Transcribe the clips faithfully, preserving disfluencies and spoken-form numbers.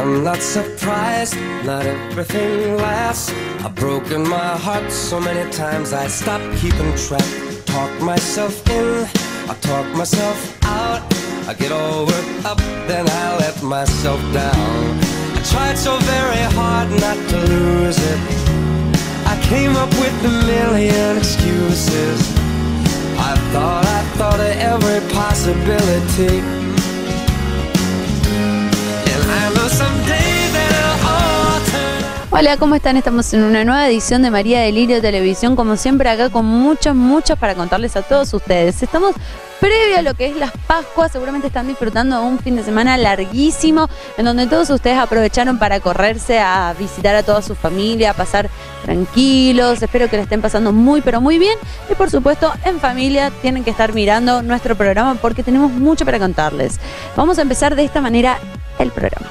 I'm not surprised, not everything lasts. I've broken my heart so many times I stopped keeping track. Talk myself in, I talk myself out. I get all worked up, then I let myself down. I tried so very hard not to lose it. I came up with a million excuses. I thought, I thought of every possibility. And I know someday that it'll all turn out. Hola, ¿cómo están? Estamos en una nueva edición de María Delirio Televisión, como siempre acá con muchos, muchos para contarles a todos ustedes. Estamos previo a lo que es las Pascuas, seguramente están disfrutando de un fin de semana larguísimo, en donde todos ustedes aprovecharon para correrse a visitar a toda su familia, a pasar tranquilos. Espero que la estén pasando muy pero muy bien, y por supuesto en familia tienen que estar mirando nuestro programa porque tenemos mucho para contarles. Vamos a empezar de esta manera el programa.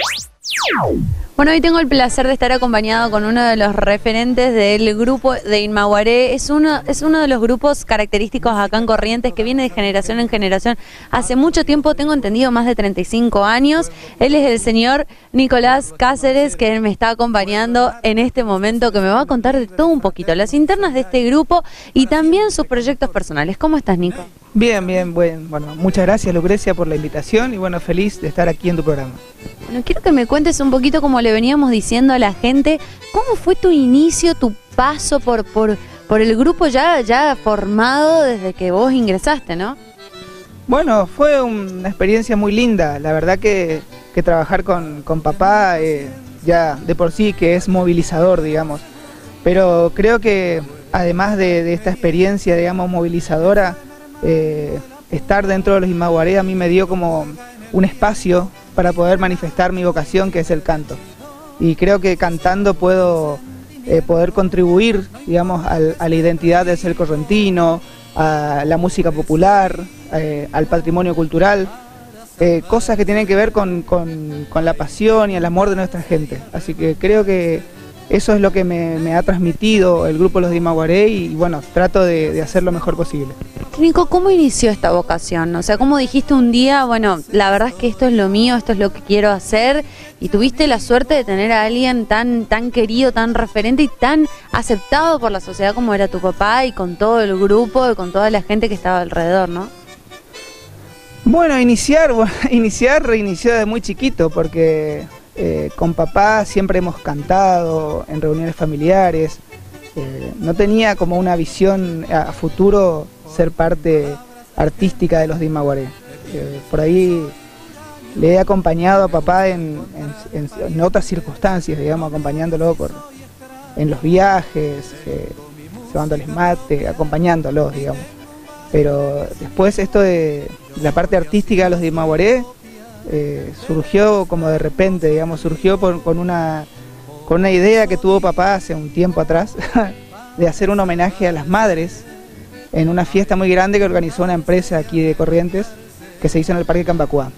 Bueno, hoy tengo el placer de estar acompañado con uno de los referentes del grupo de Inmahuaré. Es uno, es uno de los grupos característicos acá en Corrientes que viene de generación en generación. Hace mucho tiempo, tengo entendido, más de treinta y cinco años. Él es el señor Nicolás Cáceres, que me está acompañando en este momento, que me va a contar de todo un poquito, las internas de este grupo y también sus proyectos personales. ¿Cómo estás, Nico? Bien, bien, bueno, bueno, muchas gracias, Lucrecia, por la invitación y bueno, feliz de estar aquí en tu programa. Bueno, quiero que me cuentes un poquito, como le veníamos diciendo a la gente, ¿cómo fue tu inicio, tu paso por, por, por el grupo ya, ya formado desde que vos ingresaste, ¿no? Bueno, fue una experiencia muy linda, la verdad que, que trabajar con, con papá eh, ya de por sí que es movilizador, digamos, pero creo que además de, de esta experiencia, digamos, movilizadora, eh, estar dentro de los Inmahuaré a mí me dio como un espacio para poder manifestar mi vocación, que es el canto. Y creo que cantando puedo eh, poder contribuir, digamos, al, a la identidad del ser correntino, a la música popular, eh, al patrimonio cultural, eh, cosas que tienen que ver con, con, con la pasión y el amor de nuestra gente. Así que creo que eso es lo que me, me ha transmitido el grupo Los de Inmahuaré y, y bueno, trato de, de hacer lo mejor posible. Nico, ¿cómo inició esta vocación? O sea, ¿cómo dijiste un día, bueno, la verdad es que esto es lo mío, esto es lo que quiero hacer, y tuviste la suerte de tener a alguien tan, tan querido, tan referente y tan aceptado por la sociedad como era tu papá, y con todo el grupo y con toda la gente que estaba alrededor, ¿no? Bueno, iniciar, bueno, iniciar reinició desde muy chiquito, porque eh, con papá siempre hemos cantado en reuniones familiares. Eh, no tenía como una visión a, a futuro ser parte artística de los de Inmahuaré. Eh, por ahí le he acompañado a papá en, en, en otras circunstancias, digamos, acompañándolo por, en los viajes, eh, llevándoles mate, acompañándolos, digamos. Pero después esto de la parte artística de los de Inmahuaré eh, surgió como de repente, digamos, surgió por, con, una, con una idea que tuvo papá hace un tiempo atrás de hacer un homenaje a las madres en una fiesta muy grande que organizó una empresa aquí de Corrientes, que se hizo en el Parque Cambacuá.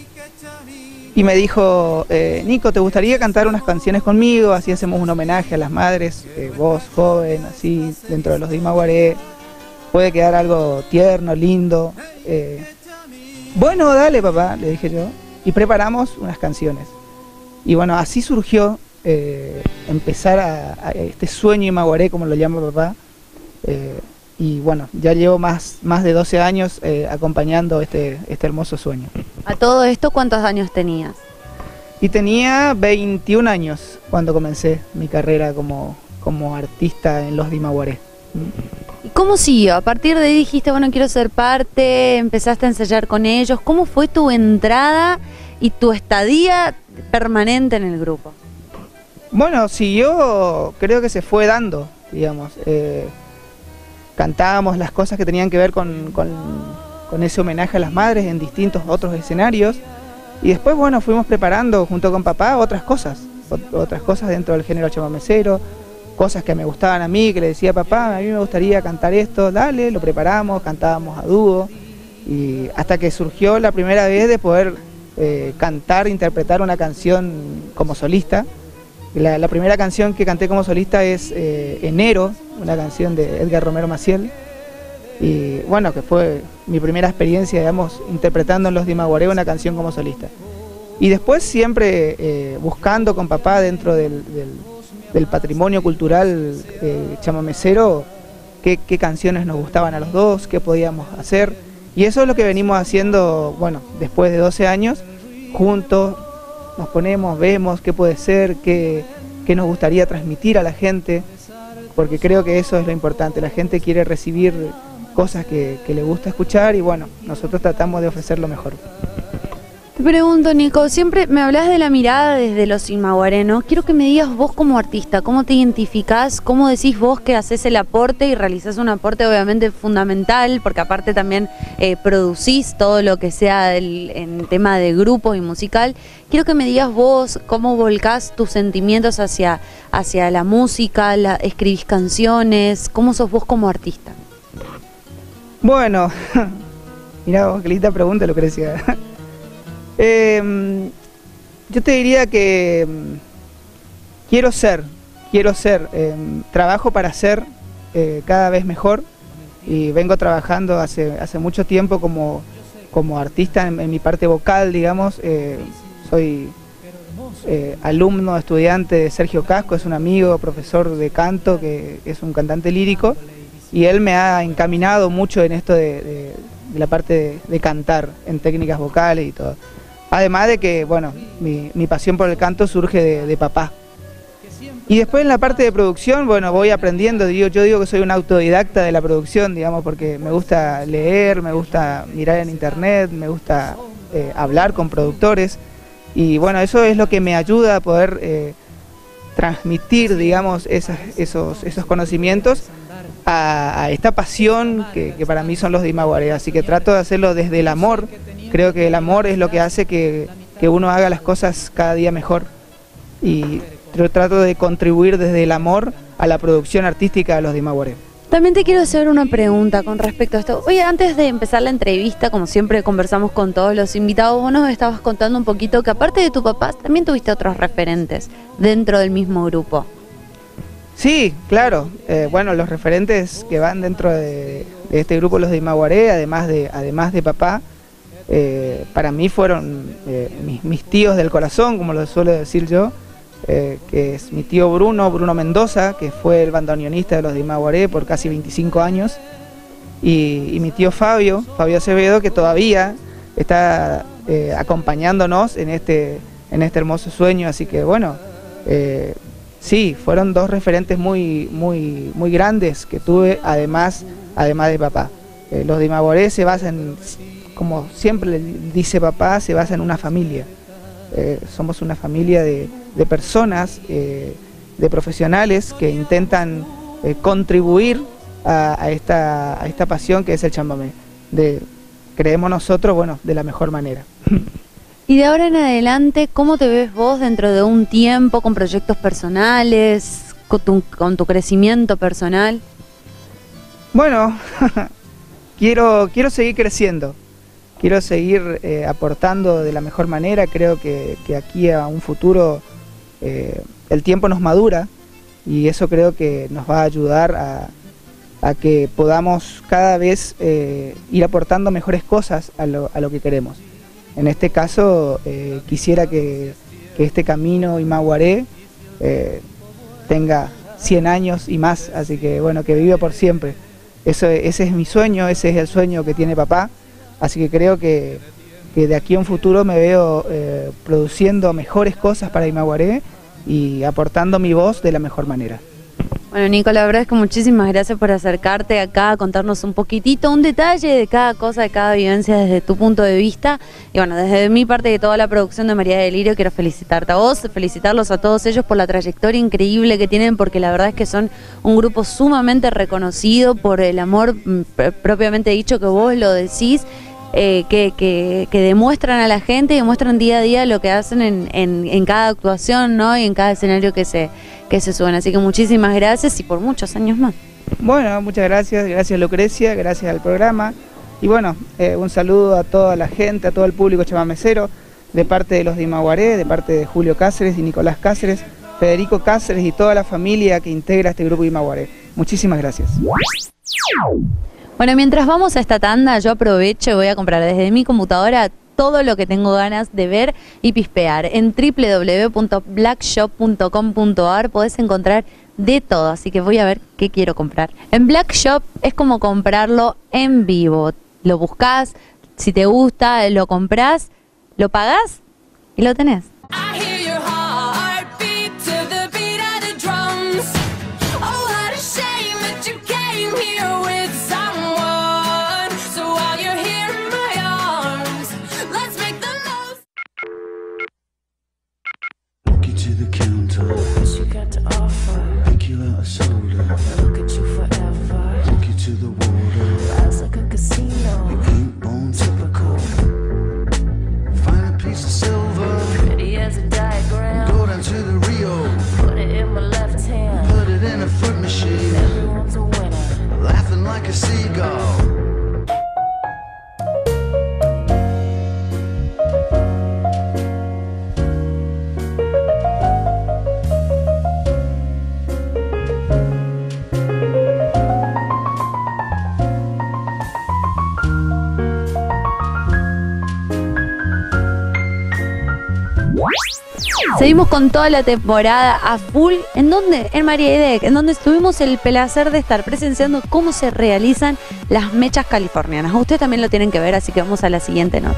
Y me dijo, eh, Nico, ¿te gustaría cantar unas canciones conmigo? Así hacemos un homenaje a las madres, eh, vos joven, así, dentro de los de Inmahuaré, puede quedar algo tierno, lindo. Eh, bueno, dale papá, le dije yo, y preparamos unas canciones. Y bueno, así surgió eh, empezar a, a este sueño Inmahuaré, como lo llama papá, eh, y bueno, ya llevo más, más de doce años eh, acompañando este, este hermoso sueño. ¿A todo esto cuántos años tenías? Y tenía veintiún años cuando comencé mi carrera como, como artista en los de Inmahuaré. ¿Y cómo siguió? A partir de ahí dijiste, bueno, quiero ser parte, empezaste a ensayar con ellos. ¿Cómo fue tu entrada y tu estadía permanente en el grupo? Bueno, siguió, creo que se fue dando, digamos. Eh, Cantábamos las cosas que tenían que ver con, con, con ese homenaje a las madres en distintos otros escenarios. Y después, bueno, fuimos preparando junto con papá otras cosas, otras cosas dentro del género chamamecero, cosas que me gustaban a mí, que le decía papá, a mí me gustaría cantar esto, dale, lo preparamos, cantábamos a dúo. Y hasta que surgió la primera vez de poder eh, cantar, interpretar una canción como solista. La, la primera canción que canté como solista es eh, Enero, una canción de Edgar Romero Maciel, y bueno, que fue mi primera experiencia, digamos, interpretando en los de Inmahuaré una canción como solista. Y después siempre eh, buscando con papá dentro del, del, del patrimonio cultural eh, chamamecero, qué, qué canciones nos gustaban a los dos, qué podíamos hacer. Y eso es lo que venimos haciendo, bueno, después de doce años, juntos, nos ponemos, vemos qué puede ser, qué, qué nos gustaría transmitir a la gente, porque creo que eso es lo importante, la gente quiere recibir cosas que, que le gusta escuchar y bueno, nosotros tratamos de ofrecer lo mejor. Te pregunto, Nico, siempre me hablas de la mirada desde los Imaguaré, ¿no? Quiero que me digas vos como artista, ¿cómo te identificás? ¿Cómo decís vos que haces el aporte y realizás un aporte obviamente fundamental? Porque aparte también eh, producís todo lo que sea el, en tema de grupo y musical. Quiero que me digas vos cómo volcás tus sentimientos hacia, hacia la música, la, escribís canciones, ¿cómo sos vos como artista? Bueno, mirá vos, qué linda pregunta, Lucrecia. Eh, yo te diría que eh, quiero ser, quiero ser, eh, trabajo para ser eh, cada vez mejor y vengo trabajando hace, hace mucho tiempo como, como artista en, en mi parte vocal, digamos. Eh, soy eh, alumno, estudiante de Sergio Casco, es un amigo, profesor de canto, que es un cantante lírico y él me ha encaminado mucho en esto de, de, de la parte de, de cantar, en técnicas vocales y todo. Además de que, bueno, mi, mi pasión por el canto surge de, de papá. Y después en la parte de producción, bueno, voy aprendiendo, digo, yo digo que soy un autodidacta de la producción, digamos, porque me gusta leer, me gusta mirar en internet, me gusta eh, hablar con productores. Y bueno, eso es lo que me ayuda a poder eh, transmitir, digamos, esas, esos, esos conocimientos a, a esta pasión que, que para mí son los de Imaguaré. Así que trato de hacerlo desde el amor. Creo que el amor es lo que hace que, que uno haga las cosas cada día mejor y yo trato de contribuir desde el amor a la producción artística de los de Imaguaré. También te quiero hacer una pregunta con respecto a esto. Oye, antes de empezar la entrevista, como siempre conversamos con todos los invitados, vos nos estabas contando un poquito que aparte de tu papá, también tuviste otros referentes dentro del mismo grupo. Sí, claro. Eh, bueno, los referentes que van dentro de, de este grupo, los de Imaguaré, además de, además de papá, Eh, para mí fueron eh, mis, mis tíos del corazón, como lo suelo decir yo, eh, que es mi tío Bruno, Bruno Mendoza, que fue el bandoneonista de los de Imaguaré por casi veinticinco años, y, y mi tío Fabio, Fabio Acevedo, que todavía está eh, acompañándonos en este, en este hermoso sueño, así que bueno, eh, sí, fueron dos referentes muy, muy, muy grandes que tuve, además, además de papá. Eh, los de Imaguaré se basan, como siempre le dice papá, se basa en una familia. Eh, somos una familia de, de personas, eh, de profesionales que intentan eh, contribuir a, a, esta, a esta pasión que es el chamamé. De, creemos nosotros, bueno, de la mejor manera. Y de ahora en adelante, ¿cómo te ves vos dentro de un tiempo con proyectos personales, con tu, con tu crecimiento personal? Bueno, quiero, quiero seguir creciendo. Quiero seguir eh, aportando de la mejor manera. Creo que, que aquí a un futuro eh, el tiempo nos madura y eso creo que nos va a ayudar a, a que podamos cada vez eh, ir aportando mejores cosas a lo, a lo que queremos. En este caso eh, quisiera que, que este camino Imaguaré eh, tenga cien años y más, así que bueno, que viva por siempre. Eso, ese es mi sueño, ese es el sueño que tiene papá. Así que creo que, que de aquí a un futuro me veo eh, produciendo mejores cosas para Imaguaré y aportando mi voz de la mejor manera. Bueno, Nico, la verdad es que muchísimas gracias por acercarte acá a contarnos un poquitito, un detalle de cada cosa, de cada vivencia desde tu punto de vista. Y bueno, desde mi parte y de toda la producción de María de Lirio, quiero felicitarte a vos, felicitarlos a todos ellos por la trayectoria increíble que tienen, porque la verdad es que son un grupo sumamente reconocido por el amor propiamente dicho que vos lo decís. Eh, que, que, que demuestran a la gente y demuestran día a día lo que hacen en, en, en cada actuación, ¿no? Y en cada escenario que se, que se suben. Así que muchísimas gracias y por muchos años más. Bueno, muchas gracias, gracias Lucrecia, gracias al programa. Y bueno, eh, un saludo a toda la gente, a todo el público chamamecero, de parte de los de Imaguaré, de parte de Julio Cáceres y Nicolás Cáceres, Federico Cáceres y toda la familia que integra este grupo de Imaguaré. Muchísimas gracias. Bueno, mientras vamos a esta tanda, yo aprovecho y voy a comprar desde mi computadora todo lo que tengo ganas de ver y pispear. En w w w punto black shop punto com punto a r podés encontrar de todo, así que voy a ver qué quiero comprar. En Black Shop es como comprarlo en vivo. Lo buscás, si te gusta, lo comprás, lo pagás y lo tenés. Seguimos con toda la temporada a full. ¿En dónde? En María Aidec, en donde tuvimos el placer de estar presenciando cómo se realizan las mechas californianas. Ustedes también lo tienen que ver, así que vamos a la siguiente nota.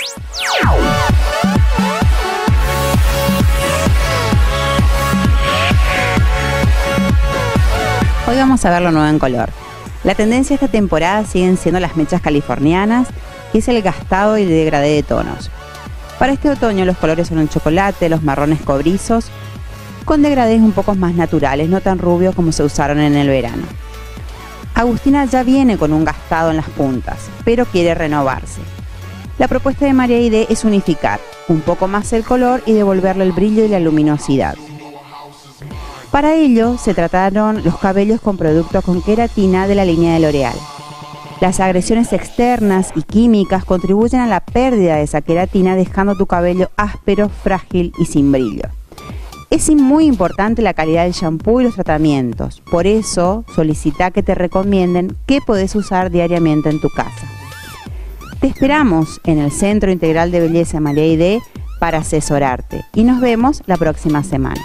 Hoy vamos a ver lo nuevo en color. La tendencia esta temporada siguen siendo las mechas californianas, que es el gastado y degradé de tonos. Para este otoño los colores son el chocolate, los marrones cobrizos, con degradés un poco más naturales, no tan rubios como se usaron en el verano. Agustina ya viene con un gastado en las puntas, pero quiere renovarse. La propuesta de María Aidec es unificar un poco más el color y devolverle el brillo y la luminosidad. Para ello se trataron los cabellos con productos con queratina de la línea de L'Oreal. Las agresiones externas y químicas contribuyen a la pérdida de esa queratina, dejando tu cabello áspero, frágil y sin brillo. Es muy importante la calidad del shampoo y los tratamientos, por eso solicita que te recomienden qué podés usar diariamente en tu casa. Te esperamos en el Centro Integral de Belleza María Aidec para asesorarte y nos vemos la próxima semana.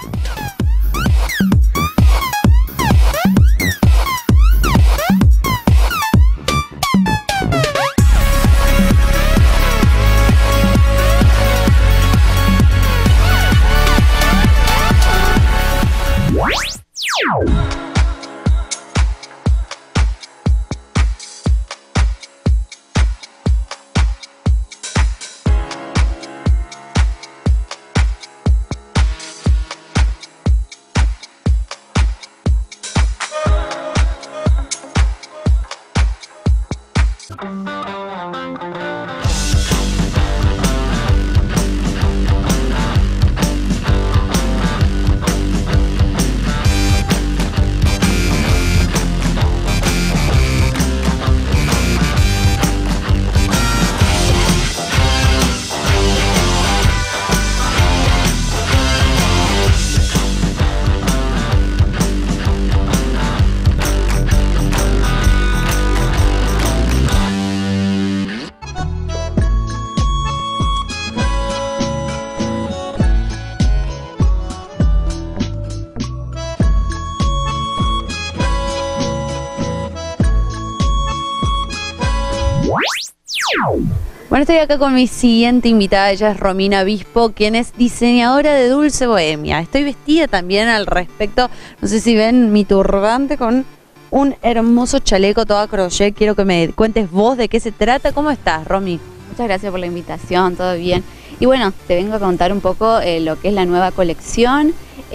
Bueno, estoy acá con mi siguiente invitada, ella es Romina Bispo, quien es diseñadora de Dulce Bohemia. Estoy vestida también al respecto, no sé si ven mi turbante con un hermoso chaleco todo a crochet. Quiero que me cuentes vos de qué se trata. ¿Cómo estás, Romy? Muchas gracias por la invitación, todo bien. Y bueno, te vengo a contar un poco eh, lo que es la nueva colección,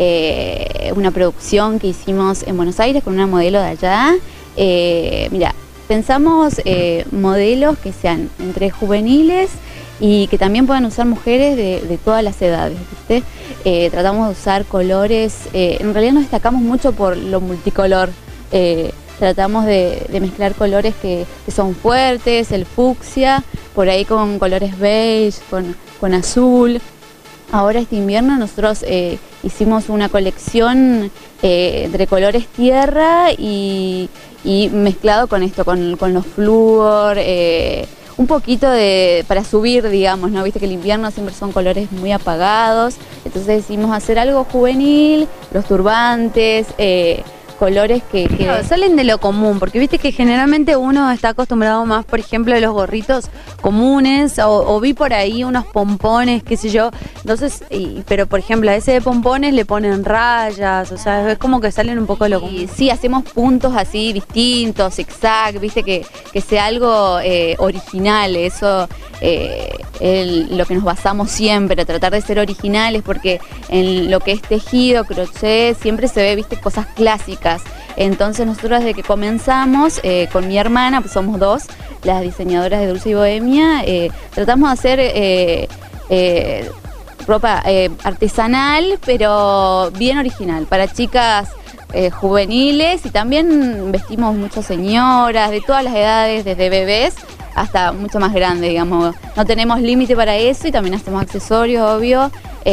eh, una producción que hicimos en Buenos Aires con una modelo de allá. Eh, mira, pensamos eh, modelos que sean entre juveniles y que también puedan usar mujeres de, de todas las edades, ¿viste? Eh, tratamos de usar colores, eh, en realidad nos destacamos mucho por lo multicolor. Eh, tratamos de, de mezclar colores que, que son fuertes, el fucsia, por ahí con colores beige, con, con azul. Ahora este invierno nosotros eh, hicimos una colección eh, entre colores tierra y, y mezclado con esto, con, con los flúor, eh, un poquito de para subir, digamos, ¿no? Viste que el invierno siempre son colores muy apagados, entonces decidimos hacer algo juvenil, los turbantes, eh, colores que, que... Claro, salen de lo común, porque viste que generalmente uno está acostumbrado más, por ejemplo, a los gorritos comunes, o, o vi por ahí unos pompones, qué sé yo, entonces, y, pero por ejemplo, a ese de pompones le ponen rayas, o sea, es como que salen un poco de lo común. Y sí, hacemos puntos así distintos, zigzag, viste, que, que sea algo eh, original, eso eh, el, lo que nos basamos siempre, tratar de ser originales, porque en lo que es tejido, crochet, siempre se ve, viste, cosas clásicas. Entonces nosotros desde que comenzamos eh, con mi hermana, pues somos dos, las diseñadoras de Dulce y Bohemia, eh, tratamos de hacer eh, eh, ropa eh, artesanal, pero bien original, para chicas eh, juveniles, y también vestimos muchas señoras de todas las edades, desde bebés hasta mucho más grande, digamos. No tenemos límite para eso, y también hacemos accesorios, obvio.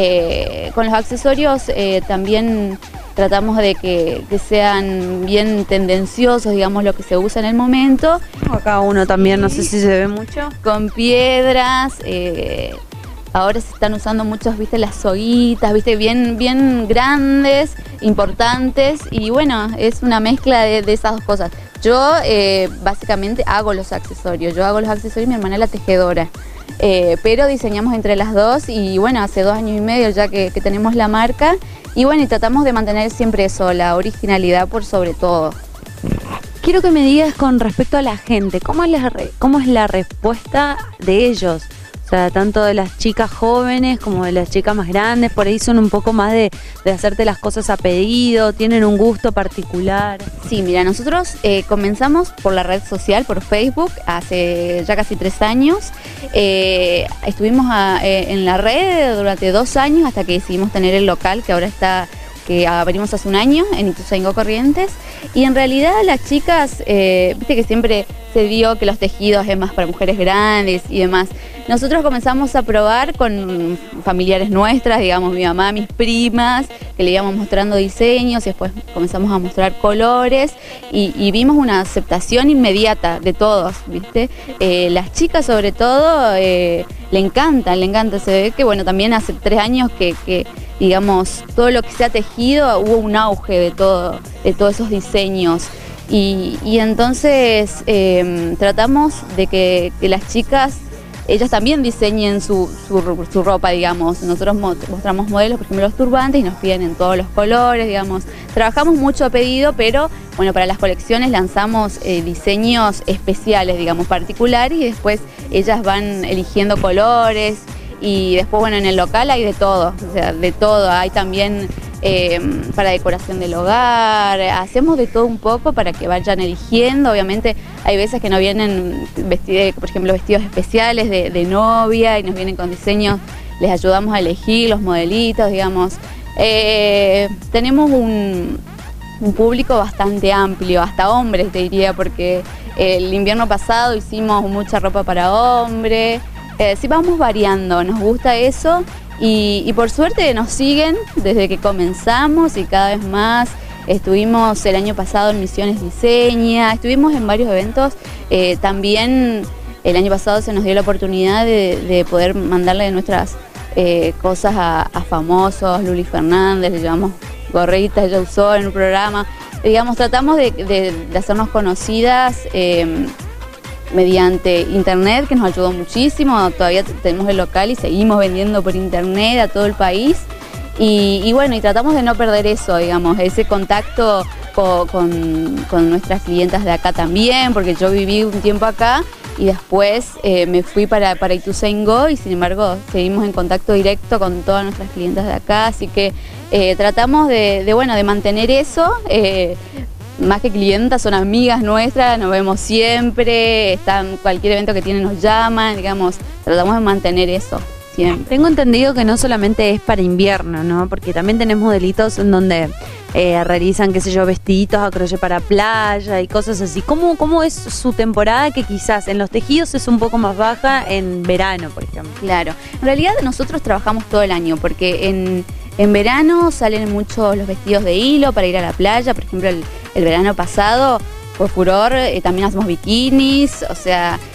Eh, con los accesorios eh, también tratamos de que, que sean bien tendenciosos, digamos, lo que se usa en el momento. Acá uno también, no sé si se ve mucho. Con piedras, eh, ahora se están usando muchos, viste, las soguitas, viste, bien, bien grandes, importantes, y bueno, es una mezcla de, de esas dos cosas. Yo eh, básicamente hago los accesorios, yo hago los accesorios, mi hermana es la tejedora. Eh, pero diseñamos entre las dos, y bueno, hace dos años y medio ya que, que tenemos la marca, y bueno, y tratamos de mantener siempre eso, la originalidad por sobre todo. Quiero que me digas con respecto a la gente, ¿cómo es la, re- cómo es la respuesta de ellos? O sea, tanto de las chicas jóvenes como de las chicas más grandes, por ahí son un poco más de, de hacerte las cosas a pedido, tienen un gusto particular. Sí, mira, nosotros eh, comenzamos por la red social, por Facebook, hace ya casi tres años. Eh, estuvimos a, eh, en la red durante dos años hasta que decidimos tener el local, que ahora está, que abrimos hace un año en Ituzaingó, Corrientes. Y en realidad las chicas, eh, viste que siempre se vio que los tejidos es más para mujeres grandes y demás. Nosotros comenzamos a probar con familiares nuestras, digamos, mi mamá, mis primas, que le íbamos mostrando diseños, y después comenzamos a mostrar colores, y, y vimos una aceptación inmediata de todos, ¿viste? Eh, las chicas sobre todo eh, le encantan, le encanta. Se ve que, bueno, también hace tres años que, que digamos, todo lo que se ha tejido, hubo un auge de todo, de todos esos diseños. Y, y entonces eh, tratamos de que, que las chicas, ellas también diseñen su, su, su ropa, digamos. Nosotros mostramos modelos, por ejemplo, los turbantes, y nos piden en todos los colores, digamos. Trabajamos mucho a pedido, pero bueno, para las colecciones lanzamos eh, diseños especiales, digamos, particulares, y después ellas van eligiendo colores, y después, bueno, en el local hay de todo, o sea, de todo. Hay también eh, para decoración del hogar, hacemos de todo un poco para que vayan eligiendo. Obviamente hay veces que nos vienen, vestidos, por ejemplo, vestidos especiales de, de novia, y nos vienen con diseños, les ayudamos a elegir los modelitos, digamos. Eh, tenemos un, un público bastante amplio, hasta hombres te diría, porque el invierno pasado hicimos mucha ropa para hombres. Eh, sí, vamos variando, nos gusta eso, y, y por suerte nos siguen desde que comenzamos, y cada vez más. Estuvimos el año pasado en Misiones Diseña, estuvimos en varios eventos. Eh, también el año pasado se nos dio la oportunidad de, de poder mandarle nuestras eh, cosas a, a famosos. Luli Fernández, le llevamos gorritas, ella usó en un programa. Digamos, tratamos de, de, de hacernos conocidas eh, mediante internet, que nos ayudó muchísimo. Todavía tenemos el local y seguimos vendiendo por internet a todo el país. Y, y bueno, y tratamos de no perder eso, digamos, ese contacto con, con, con nuestras clientas de acá también, porque yo viví un tiempo acá y después eh, me fui para, para Ituzaingó, y sin embargo seguimos en contacto directo con todas nuestras clientas de acá, así que eh, tratamos de, de, bueno, de mantener eso. Eh, más que clientas, son amigas nuestras, nos vemos siempre, están, cualquier evento que tienen nos llaman, digamos, tratamos de mantener eso siempre. Tengo entendido que no solamente es para invierno, ¿no? Porque también tenemos modelitos en donde eh, realizan, qué sé yo, vestiditos a crochet para playa y cosas así. ¿Cómo, ¿Cómo es su temporada, que quizás en los tejidos es un poco más baja en verano, por ejemplo? Claro, en realidad nosotros trabajamos todo el año, porque en, en verano salen muchos los vestidos de hilo para ir a la playa. Por ejemplo, el, el verano pasado fue furor, eh, también hacemos bikinis, o sea,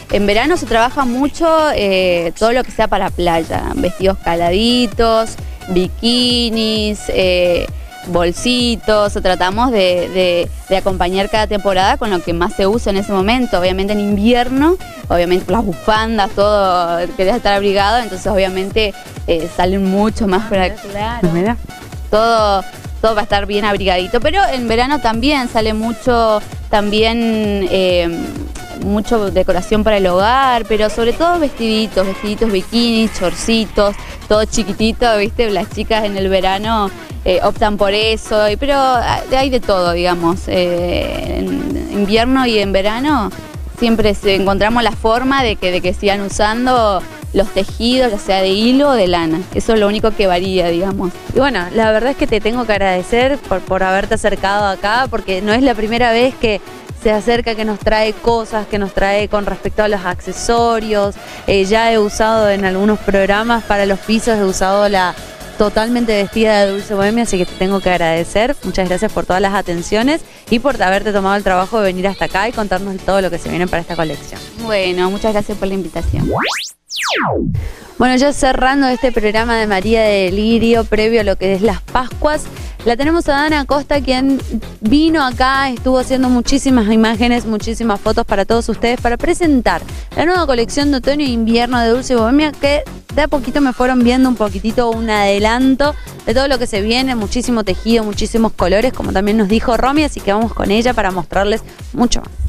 En verano se trabaja mucho eh, todo lo que sea para playa, vestidos caladitos, bikinis, eh, bolsitos, o tratamos de, de, de acompañar cada temporada con lo que más se usa en ese momento. Obviamente en invierno, obviamente las bufandas, todo, querés estar abrigado, entonces obviamente eh, salen mucho más para... Claro, Mira. todo, todo va a estar bien abrigadito, pero en verano también sale mucho, también eh, mucho decoración para el hogar, pero sobre todo vestiditos, vestiditos bikinis, chorcitos, todo chiquitito, ¿viste? Las chicas en el verano eh, optan por eso, pero hay de todo, digamos. Eh, en invierno y en verano siempre encontramos la forma de que, de que sigan usando los tejidos, ya sea de hilo o de lana. Eso es lo único que varía, digamos. Y bueno, la verdad es que te tengo que agradecer por, por haberte acercado acá, porque no es la primera vez que se acerca, que nos trae cosas, que nos trae con respecto a los accesorios. Eh, ya he usado en algunos programas para los pisos, he usado la totalmente vestida de Dulce Bohemia, así que te tengo que agradecer. Muchas gracias por todas las atenciones y por haberte tomado el trabajo de venir hasta acá y contarnos todo lo que se viene para esta colección. Bueno, muchas gracias por la invitación. Bueno, ya cerrando este programa de María de Lirio, previo a lo que es las Pascuas, la tenemos a Dana Acosta, quien vino acá, estuvo haciendo muchísimas imágenes, muchísimas fotos para todos ustedes, para presentar la nueva colección de otoño e invierno de Dulce Bohemia, que de a poquito me fueron viendo un poquitito un adelanto de todo lo que se viene, muchísimo tejido, muchísimos colores, como también nos dijo Romy, así que vamos con ella para mostrarles mucho más.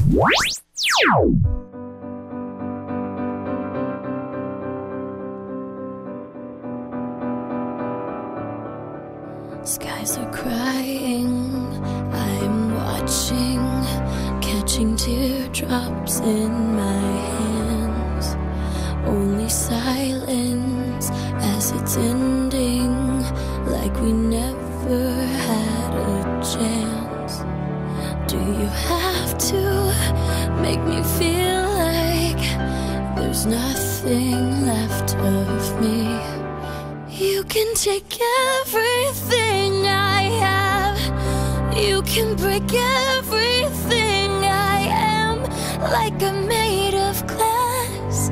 Skies are crying, I'm watching, catching teardrops in my hands. Only silence as it's ending, like we never had a chance. Do you have to make me feel like there's nothing left of me? You can take everything I have, you can break everything I am, like I'm made of glass,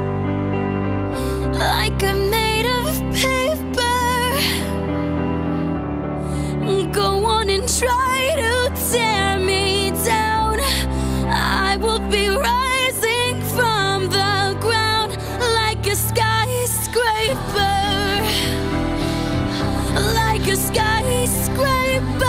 like I'm made of paper. Go on and try to tear me down, I will be rising from the ground like a skyscraper. Like a skyscraper.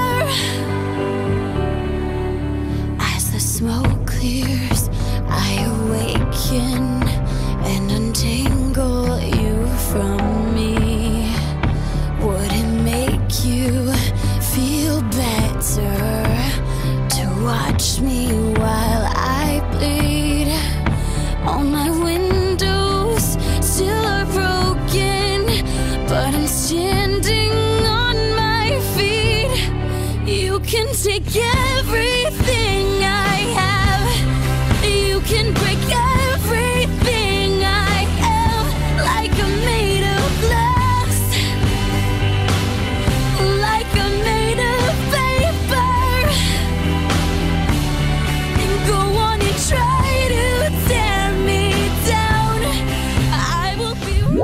As the smoke clears, I awaken and untangle you from me. Would it make you feel better to watch me while I bleed? All my windows still are broken, but I'm standing on my feet. You can take everything I have, you can break everything I am, like I'm made of glass, like I'm made of paper. And go on and try to tear me down, I will be...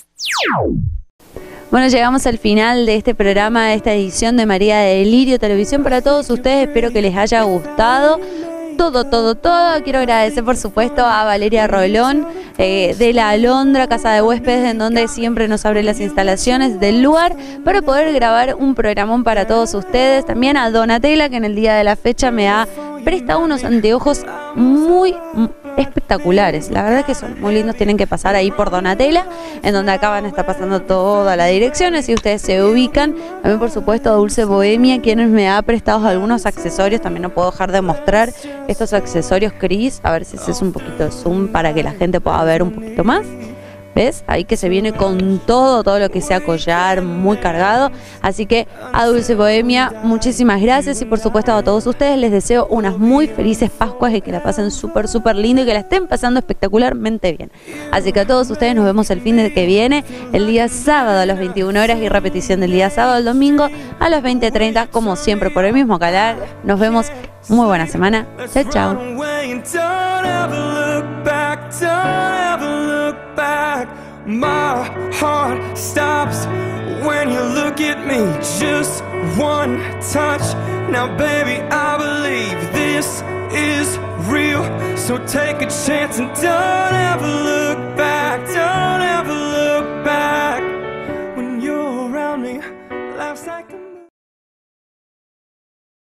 Bueno, llegamos al final de este programa, de esta edición de María de Lirio Televisión para todos ustedes. Espero que les haya gustado todo, todo, todo. Quiero agradecer, por supuesto, a Valeria Rolón eh, de la Alondra, Casa de Huéspedes, en donde siempre nos abre las instalaciones del lugar para poder grabar un programón para todos ustedes. También a Donatella, que en el día de la fecha me ha prestado unos anteojos muy espectaculares. La verdad es que son muy lindos, tienen que pasar ahí por Donatella, en donde acá van a estar pasando todas las direcciones y ustedes se ubican. También, por supuesto, a Dulce Bohemia, quienes me ha prestado algunos accesorios. También no puedo dejar de mostrar estos accesorios Cris, a ver si se hace un poquito de zoom para que la gente pueda ver un poquito más. ¿Ves? Ahí que se viene con todo, todo lo que sea collar, muy cargado. Así que a Dulce Bohemia, muchísimas gracias. Y por supuesto a todos ustedes les deseo unas muy felices Pascuas y que la pasen súper, súper lindo y que la estén pasando espectacularmente bien. Así que a todos ustedes nos vemos el fin de que viene, el día sábado a las veintiuna horas y repetición del día sábado, el domingo a las veinte treinta, como siempre por el mismo canal. Nos vemos Muy buena semana. Chao, chao. Run away and don't ever look back, don't ever look back. My heart stops when you look at me. Just one touch. Now baby, I believe this is real. So take a chance and don't ever look